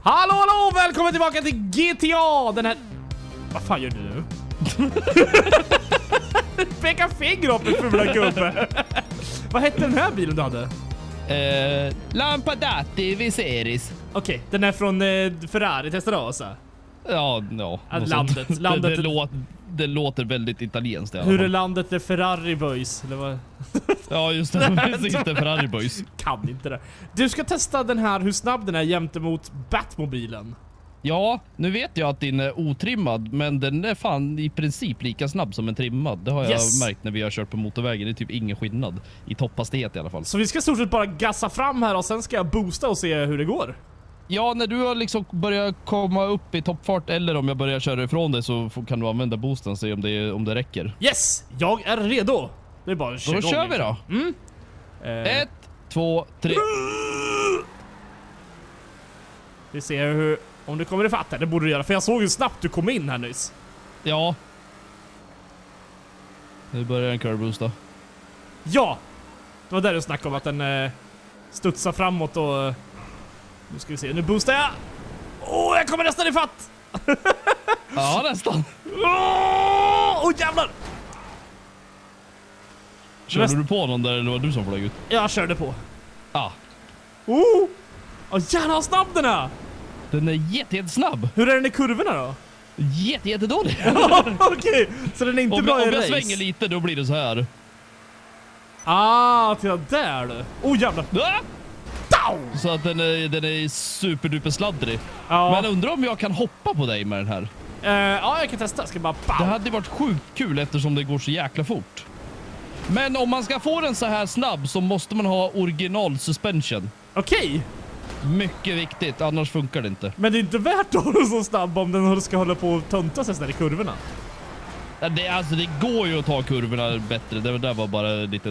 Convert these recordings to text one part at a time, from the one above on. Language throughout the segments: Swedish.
Hallå, välkommen tillbaka till GTA! Den här... Vad fan gör du nu? Peka finger upp i fula gubbe. Vad hette den här bilen du hade? Lampadati Viseris. Okej, den är från Ferrari Testarossa. Ja, no, landet. Det låter väldigt italienskt i alla Hur fall. är landet är Ferrari Boys? Eller vad? Ja, just det. Precis, inte Ferrari Boys. Kan inte det. Du ska testa den här, hur snabb den är jämte mot Batmobilen. Ja, nu vet jag att din är otrimmad, men den är fan i princip lika snabb som en trimmad. Det har jag märkt när vi har kört på motorvägen. Det är typ ingen skillnad i topphastighet i alla fall. Så vi ska stort sett bara gassa fram här och sen ska jag boosta och se hur det går. Ja, när du har liksom börjat komma upp i toppfart eller om jag börjar köra ifrån dig så kan du använda boosten och se om det räcker. Yes, jag är redo. Det är bara att köra. Då kör vi då. 1, 2, 3. Vi ser hur... Om du kommer ifatt här, det borde du göra. För jag såg hur snabbt du kom in här nyss. Ja. Nu börjar en curve boosta. Ja! Det var där du snackade om att den studsar framåt och... Nu ska vi se, nu boostar jag! Åh, jag kommer nästan ifatt! Ja, nästan. Åh, jävlar! Körde du på någon där eller var det du som flög ut? Jag körde på. Ja. Åh, jävlar vad snabb den är! Den är jättesnabb. Hur är den i kurvorna då? Jättedålig. Okej, så den är inte bra i race. Om jag svänger lite då blir det så här. Titta där du. Åh, jävlar. Så att den är superduper sladdrig. Ja. Men undrar om jag kan hoppa på dig med den här. Ja, jag kan testa. Ska bara... Det hade varit sjukt kul eftersom det går så jäkla fort. Men om man ska få den så här snabb så måste man ha original suspension. Okej. Mycket viktigt, annars funkar det inte. Men det är inte värt att ha den så snabb om den ska hålla på och tönta sig där i kurvorna. Det går ju att ta kurvorna bättre. Det där var bara lite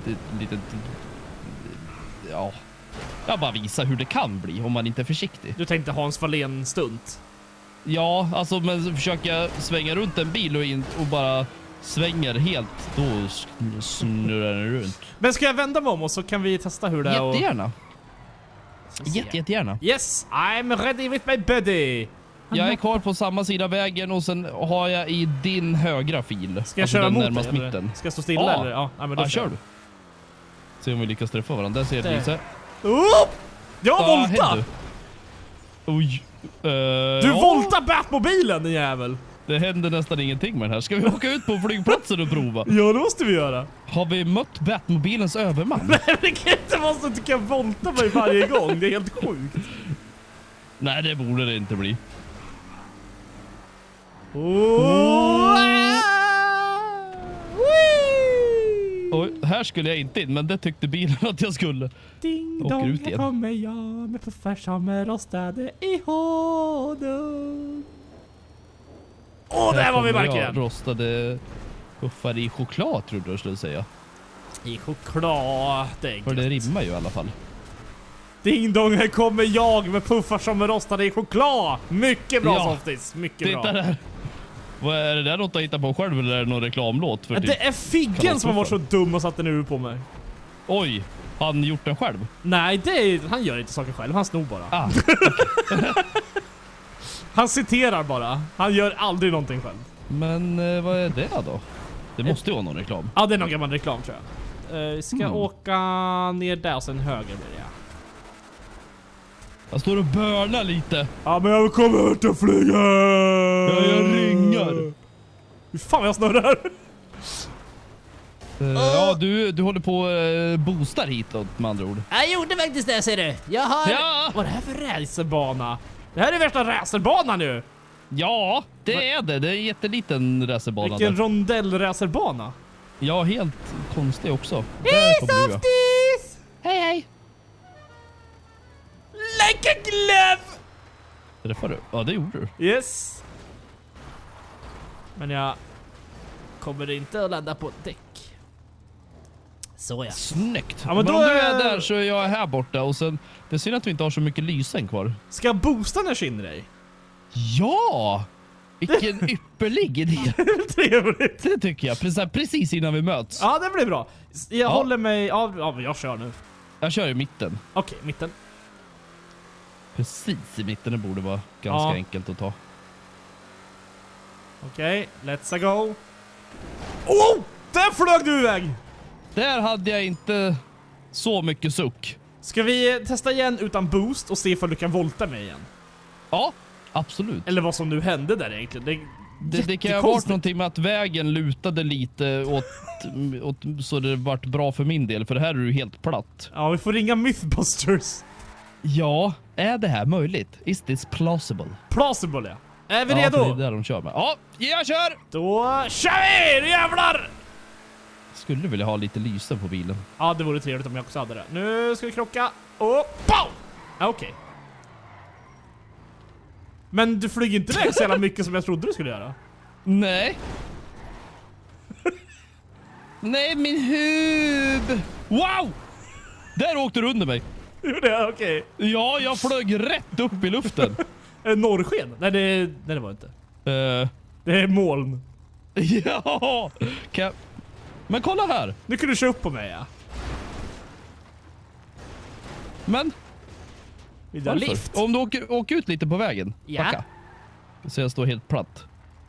ja. Jag bara visar hur det kan bli om man inte är försiktig. Du tänkte Hans Wallén stunt. Ja, alltså men försöka svänga runt en bil och bara svänger helt, då snurrar den runt. Men ska jag vända mig om och så kan vi testa hur det är? Jättegärna. Jättegärna. Yes, I'm ready with my buddy. Jag är kvar på samma sida vägen och sen har jag i din högra fil. Ska jag köra mot dig, mitten. Ska jag stå stilla eller? Ja, men då kör du. Se om vi lyckas träffa varandra. Där ser det lite. Jag voltar! Oj. Du voltar Batmobilen, din jävel. Det händer nästan ingenting med den här. Ska vi åka ut på flygplatsen och prova? Ja, det måste vi göra. Har vi mött Batmobilens överman? Nej, det kan inte vara så att du kan volta mig varje gång. Det är helt sjukt. Nej, det borde det inte bli. Oj, här skulle jag inte in, men det tyckte bilen att jag skulle. Ding dong, här kommer jag med puffar som är rostade i honung. Där var vi verkligen. Rostade puffar i choklad, trodde jag skulle säga. I choklad, det för det rimmar ju i alla fall. Ding dong, här kommer jag med puffar som är rostade i choklad. Mycket bra, Softis, mycket bra. Där. Vad är det där något att hitta på själv eller är det någon reklamlåt? För det är Figgen som har varit så dum och satt den ur på mig. Oj, han gjort den själv? Nej, han gör inte saker själv, han snor bara. Han citerar bara, han gör aldrig någonting själv. Men vad är det då? Det måste ju vara någon reklam. Ja, det är någon gammal reklam tror jag. Vi ska åka ner där och sen höger blir det. Jag står och börnar lite. Ja, men jag kommer ut och flyga. Ja, jag ringar. Hur fan jag snurrar. Ja, du håller på boostar hitåt med andra ord. Jag gjorde faktiskt det, ser du. Jag har... Ja. Vad är det här för racerbana? Det här är värsta racerbana nu. Ja, det är det. Det är en jätteliten racerbana. Vilken rondell-racerbana. Ja, helt konstig också. Hej, Softies! Hej, hej. Like a glove! Träffade du? Ja, det gjorde du. Yes. Men jag kommer inte att ladda på däck. Så ja. Snyggt. Ja, men då om du är där så är jag här borta och sen... Det är synd att vi inte har så mycket lysen kvar. Ska jag boosta när jag skinner dig? Ja! Vilken ypperlig idé. Trevligt. Det tycker jag. Precis innan vi möts. Ja, det blir bra. Jag håller mig... Ja, jag kör nu. Jag kör i mitten. Okej, mitten. Precis i mitten, det borde vara ganska enkelt att ta. Okej, let's go. Oh! Där flög du iväg! Där hade jag inte så mycket suck. Ska vi testa igen utan boost och se ifall du kan volta mig igen? Ja, absolut. Eller vad som nu hände där egentligen. Det kan ha varit någonting med att vägen lutade lite åt så det vart bra för min del. För det här är ju helt platt. Ja, vi får ringa Mythbusters. Ja, är det här möjligt? Is this plausible? Plausible, ja. Är vi Ja, redo? för det är där de kör med. Ja, jag kör! Då kör vi! Nu jävlar! Skulle vilja ha lite lysen på bilen. Ja, det vore trevligt om jag också hade det. Nu ska vi krocka. Och pow! Okej. Men du flyger inte iväg så jävla mycket som jag trodde du skulle göra. Nej. Nej, min hub! Wow! Där åkte du under mig. Gjorde jag? Okej. Ja, jag flög rätt upp i luften. Norrsken? Nej, det var inte. Det är moln. Ja! Men kolla här. Nu kan du köra upp på mig, ja. Men Vill du ha lift? om du åker ut lite på vägen. Ja. Backa. Så jag står helt platt.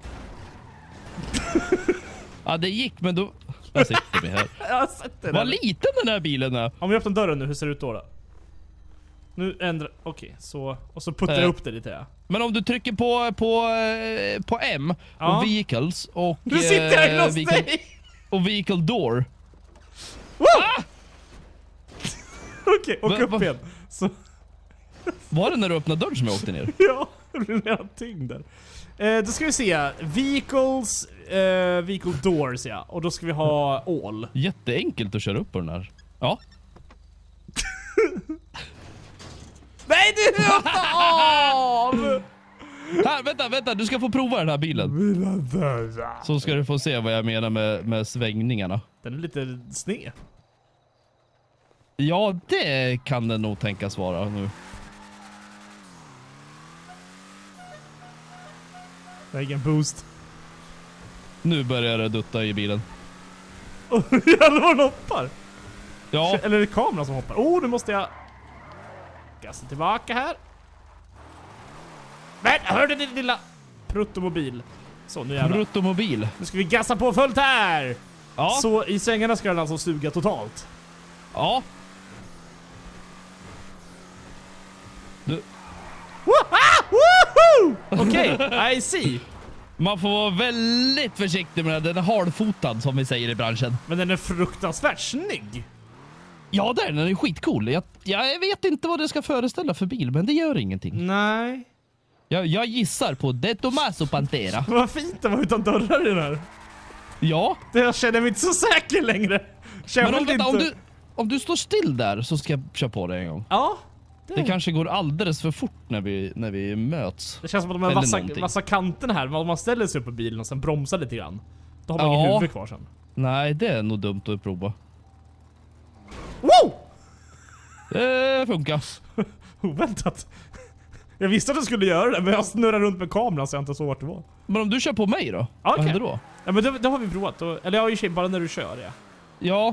Ja, det gick, men då... Jag sitter med här. Jag har sett det. Vad liten den här bilen är. Om vi öppnar dörren nu, hur ser det ut då? Nu ändrar... Okej, så... Och så puttar jag upp det lite, ja. Men om du trycker på M och Vehicles och... Nu sitter jag inne hos dig! Och Vehicle Door. Ah! Okej, och upp igen. Så... Var det när du öppnade dörren som jag åkte ner? Ja, det blir en tyngd där. Då ska vi se. Vehicles, Vehicle Doors, ja. Och då ska vi ha all. Jätteenkelt att köra upp på den här. Ja. Nej, du hoppar av! Här, vänta, du ska få prova den här bilen. Så ska du få se vad jag menar med svängningarna. Den är lite sned. Ja, det kan den nog tänkas vara nu. Det är ingen boost. Nu börjar det dutta i bilen. Jävlar vad den hoppar. Ja. Eller är det kameran som hoppar? Nu måste jag gassa tillbaka här. Men hörde din lilla pruttomobil. Så, nu jävlar. Pruttomobil. Nu ska vi gassa på fullt här. Ja. Så i svängarna ska den alltså suga totalt. Ja. Du. Okej, I see. Man får vara väldigt försiktig med den är hardfotad som vi säger i branschen. Men den är fruktansvärt snygg. Ja, den är skitcool. Jag vet inte vad det ska föreställa för bil, men det gör ingenting. Nej. Jag gissar på De Tomaso Pantera. Vad fint det var utan dörrar i den här. Ja. Jag känner mig inte så säker längre. Men om du står still där så ska jag köra på det en gång. Ja. Det kanske går alldeles för fort när vi möts. Det känns som att de här massa kanterna här, om man ställer sig upp på bilen och sen bromsar lite grann. Då har man ingen huvud kvar sen. Nej, det är nog dumt att prova. Wow! Det funkar. Oväntat. Jag visste att du skulle göra det, men jag snurrar runt med kameran så jag inte såg vart det var. Men om du kör på mig då? Okay. Vad händer då? Ja, men det har vi provat. Eller jag har ju bara när du kör, ja. Ja.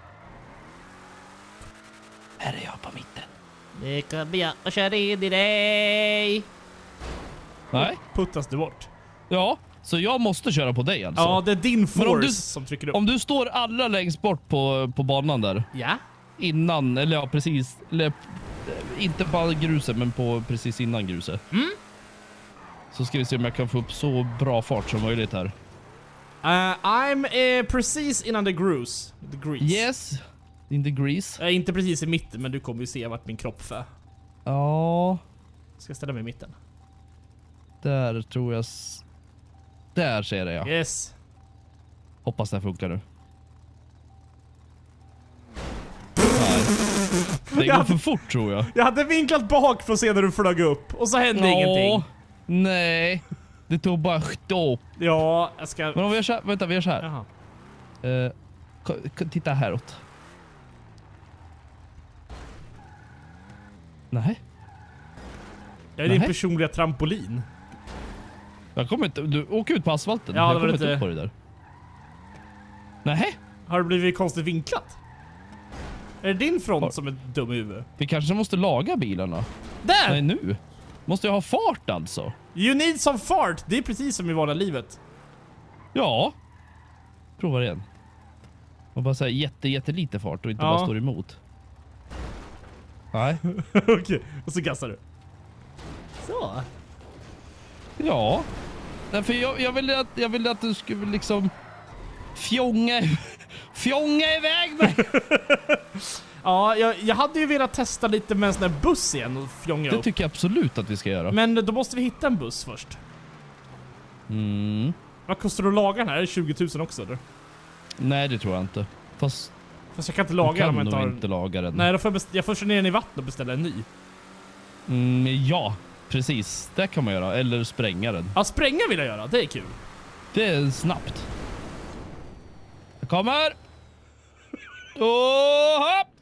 Här är jag på mitten. Det kommer jag och kör in i dig. Nej. Puttas du bort. Ja, så jag måste köra på dig alltså. Ja, det är din force som trycker upp. Om du står allra längst bort på banan där. Ja. Innan, eller ja precis. Eller, inte på gruset, men på precis innan gruset. Mm. Så ska vi se om jag kan få upp så bra fart som möjligt här. I'm precis innan the grease. Yes. In the grease. Inte precis i mitten, men du kommer ju se vart min kropp för. Ja. Ska jag ställa mig i mitten? Där tror jag... Där ser jag, ja. Yes. Hoppas det funkar nu. Nej. Det går för fort tror jag. Jag hade vinklat bak för att se när du flög upp. Och så hände ingenting. Nej. Det tog bara stopp. Ja, jag ska... Men om vi gör så här, vänta, vi gör så här. Jaha. Titta häråt. Nej. Jag är din personliga trampolin. Jag kommer inte... Du åker ut på asfalten. Ja, jag kommer inte upp på det där. Nej. Har det blivit konstigt vinklat? Är det din front som är dum i huvudet? Vi kanske måste laga bilarna. Där! Nej, nu. Måste jag ha fart alltså? You need some fart. Det är precis som i vanliga livet. Ja. Prova igen. Och bara säga jättelite fart och inte bara står emot. Nej. Okej, och så gassar du. Så. Ja. Därför jag ville att du skulle liksom fjonga iväg mig. Ja, jag hade ju velat testa lite med en sån där buss igen och fjonga upp. Det tycker jag absolut att vi ska göra. Men då måste vi hitta en buss först. Vad kostar det att laga den här? Är det 20 000 också eller? Nej, det tror jag inte. Fast jag kan inte laga den om jag inte laga den. Nej, då får jag först ner den i vatten och beställa en ny. Ja, precis. Det kan man göra. Eller spränga den. Ja, spränga vill jag göra. Det är kul. Det är snabbt. Jag kommer! Oh, hopp!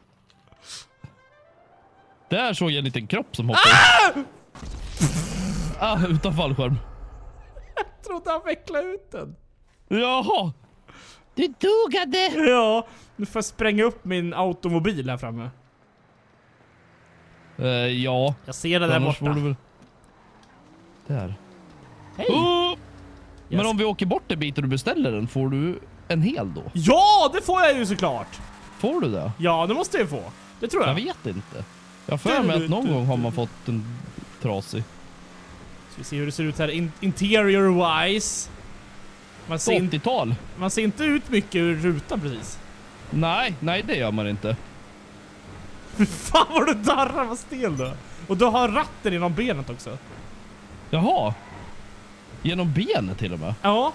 Där såg jag en liten kropp som hoppade. Utan fallskärm. Jag trodde han vecklade ut den. Jaha. Du dugade. Ja, nu får jag spränga upp min automobil här framme. Ja. Jag ser det där borta. Väl... Där. Hej. Men Yes. om vi åker bort en bit och du beställer den, får du en hel då? Ja, det får jag ju såklart. Får du det? Ja, det måste jag få. Det tror jag. Jag vet inte. Jag för mig att någon gång har man fått en trasig. Ska vi se hur det ser ut här interior wise. Man ser 80-tal. Man ser inte ut mycket ur rutan precis. Nej, det gör man inte. Fan vad du darrar, vad stel du. Och du har ratten inom benet också. Jaha. Genom benet till och med. Ja.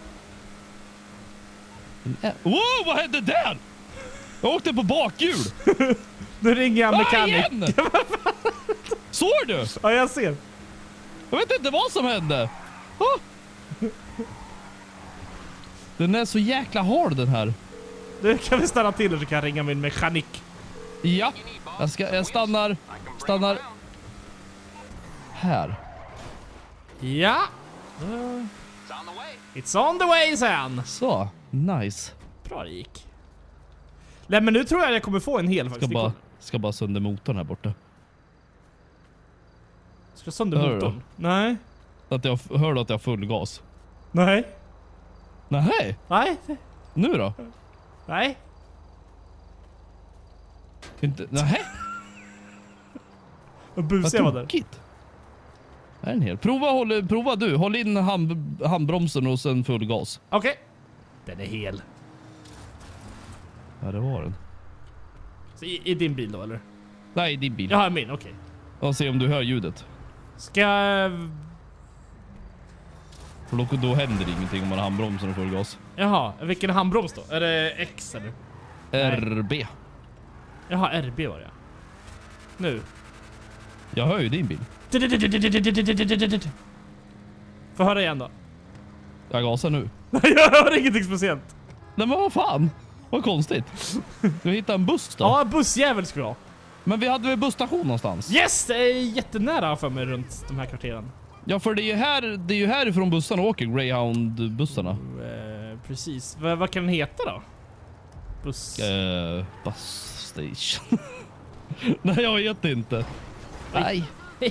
Wow, vad hände där? Jag åkte på bakhjul. Nu ringer jag mekanik. Igen! Såg du? Ja, jag ser. Jag vet inte vad som hände. Oh. Den är så jäkla hård den här. Nu kan vi stanna till och så kan jag ringa min mekanik. Ja, jag stannar här. Ja. It's on the way sen. Så, nice. Bra det gick. Nej, men nu tror jag kommer få en hel faktiskt. Ska bara sönder motorn här borta. Ska jag sönder motorn? Nej. Att jag hörde att jag har full gas. Nej. Nej. Nej. Nu då? Nej. Inte. Nej. Vad busig jag var där. Det är en hel. Prova du. Håll in handbromsen och sen full gas. Okej. Den är hel. Ja, det var den. Så i din bil då, eller? Nej, din bil. Jag har min, okej. Och se om du hör ljudet. Ska jag... För då händer det ingenting om man har handbromsen och full gas. Jaha, vilken handbroms då? Är det X eller? RB. Jaha, RB var det. Nu. Jag hör ju din bil. Får höra igen då. Jag gasar nu. Jag hör ingenting speciellt. Nej, men vad fan? Vad konstigt. Du hittar en buss då? Ja, bussjävel ska vi ha. Men vi hade väl busstation någonstans? Yes, det är jättenära för mig runt de här kvarteren. Ja, för det är ju härifrån bussarna åker Greyhound-bussarna. Precis. Vad kan den heta då? Bus Station. Nej, jag vet inte. Nej.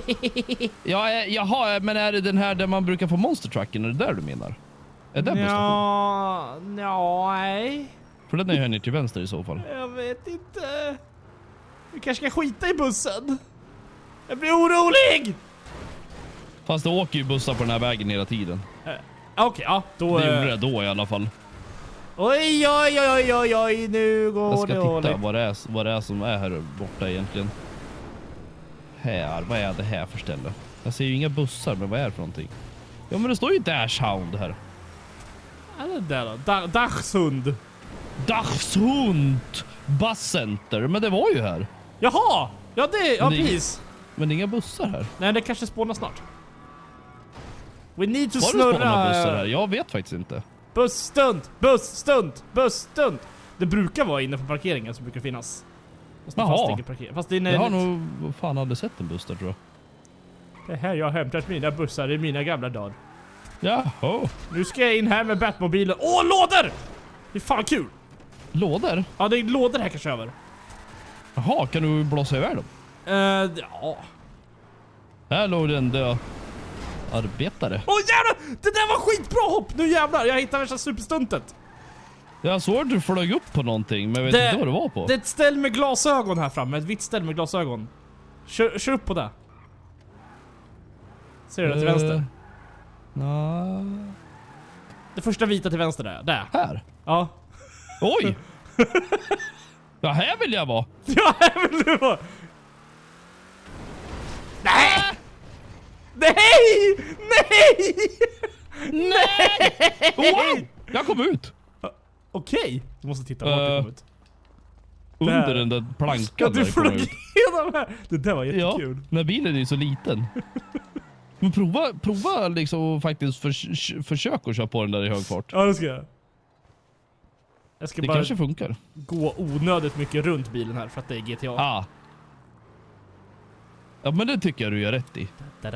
Jaha, men är det den här där man brukar få Monster Trucken? Är det där du menar? Är det busstation? Nej. För den är ju här nere till vänster i så fall. Jag vet inte. Vi kanske ska skita i bussen. Jag blir orolig! Fast det åker ju bussar på den här vägen hela tiden. Okej, ja. Då... Det gjorde det då i alla fall. Oj, nu går det. Jag ska titta vad det är som är här borta egentligen. Här, vad är det här för ställe? Jag ser ju inga bussar, men vad är det för någonting? Ja, men det står ju Dachshund här. Vad är det där då? Dachshund. Dachshund Busscenter, men det var ju här. Jaha! Ja, precis. Men det är inga bussar här. Nej, det kanske spånar snart. We need to Var snurra. det spånar bussar här? Jag vet faktiskt inte. Bussstunt. Det brukar vara inne på parkeringen som brukar finnas. Jaha. Fast det är Jag har nog fan aldrig sett en buss där, tror jag. Det här jag har hämtat mina bussar i mina gamla dagar. Jaha. Nu ska jag in här med Batmobilen. Åh, lådor! Det är fan kul. Lådor? Ja, det är lådor här kanske över. Jaha, kan du blåsa iväg dem? Ja. Här låg det en död arbetare. Åh jävlar! Det där var skitbra hopp! Nu jävlar, jag hittade värsta superstuntet. Jag såg att du flög upp på någonting, men jag vet inte vad det var på. Det är ett ställ med glasögon här framme. Ett vitt ställ med glasögon. Kör upp på det. Ser du det till vänster? Det första vita till vänster där. Här? Ja. Oj! Ja, här vill jag vara. Ja, här vill du vara. Nej! Nej! Nej! Nej! Wow! Jag kom ut. Okej. Du måste titta vart du kom ut. Under den där plankan Ja, där du kom flög ut. igenom här. Det där var jättekul. Ja, när bilen är ju så liten. Men prova liksom faktiskt försök att köra på den där i hög fart. Ja, det ska jag. Jag ska Det bara kanske funkar. gå onödigt mycket runt bilen här för att det är GTA. Ja, men det tycker jag du gör rätt i.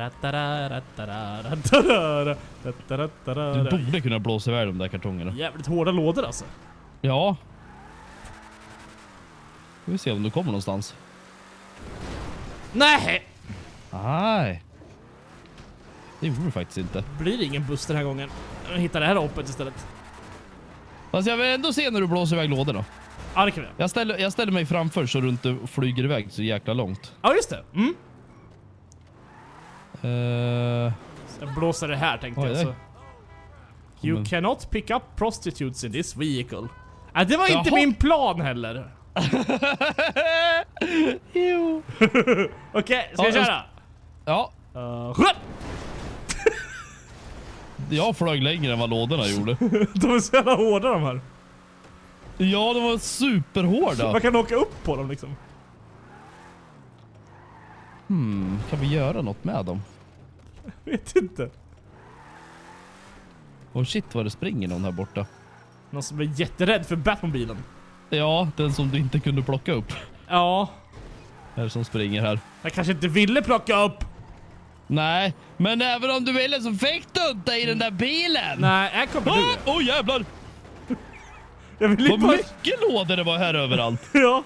Du borde kunna blåsa iväg de där kartongerna. Jävligt hårda lådor alltså. Ja. Vi får se om du kommer någonstans. Nej! Nej. Det gjorde du faktiskt inte. Blir det ingen buss den här gången. Jag hittar det här hoppet istället. Fast jag vill ändå se när du blåser iväg lådorna. Ja, det kan vi. Jag ställer mig framför så du inte flyger iväg så jäkla långt. Ja, just det. Mm. Så jag blåser det här tänkte jag så. You cannot pick up prostitutes in this vehicle. Det var inte min plan heller. Jo. Okej, ska jag köra? Ja. Jag flög längre än vad lådorna gjorde. De är så jävla hårda de här. Ja, de var superhårda. Man kan åka upp på dem liksom. Kan vi göra något med dem? Jag vet inte. Åh shit, vad det springer någon här borta. Någon som är jätterädd för Batmobilen. Ja, den som du inte kunde plocka upp. Ja. Är som springer här. Jag kanske inte ville plocka upp. Nej, men även om du ville så fick du inte i den där bilen. Nej, här kommer du. Åh jävlar. Jag vill Vad mycket lådor det var här överallt. Ja.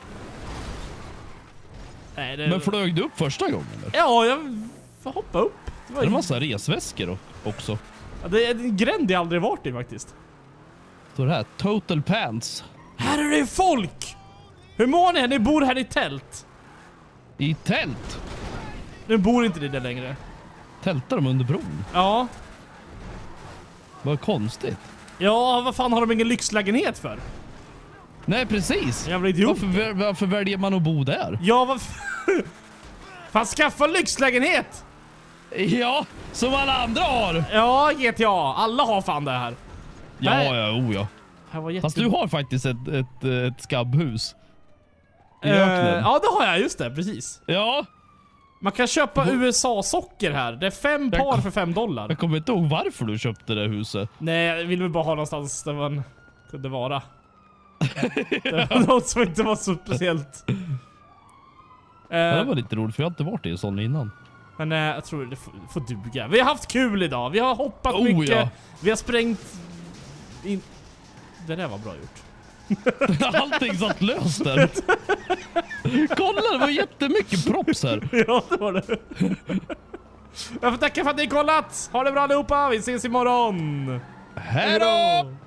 Nej, det... Men flög du upp första gången eller? Ja, jag får hoppa upp. Det var en massa resväskor också. Ja, det är en gränd jag aldrig varit i faktiskt. Står det här, Total Pants. Här är det folk! Hur mår ni? Ni bor här i tält. I tält? Nu bor inte ni där längre. Tältar de under bron? Ja. Vad konstigt. Ja, vad fan har de ingen lyxlägenhet för? Nej, precis. Jävla idiot. Varför väljer man att bo där? Ja, vad fan, skaffa lyxlägenhet! Ja, som alla andra har. Ja, GTA. Alla har fan det här. Ja, ja. Här var Fast du har faktiskt ett skabbhus. I öknen. Ja, det har jag. Just det, precis. Ja. Man kan köpa USA-socker här. Det är 5 par för $5. Jag kommer inte ihåg varför du köpte det huset. Nej, jag vill väl bara ha någonstans där man kunde vara. Det var något som inte var så speciellt. Det var lite roligt för jag har inte varit i en sån innan. Men jag tror det får duga. Vi har haft kul idag. Vi har hoppat mycket. Ja. Vi har sprängt in. Det där var bra gjort. Allting satt löst där. Kolla, det var jättemycket props här. Ja, det var det. Jag får tacka för att ni kollat. Ha det bra allihopa. Vi ses imorgon. Hej då!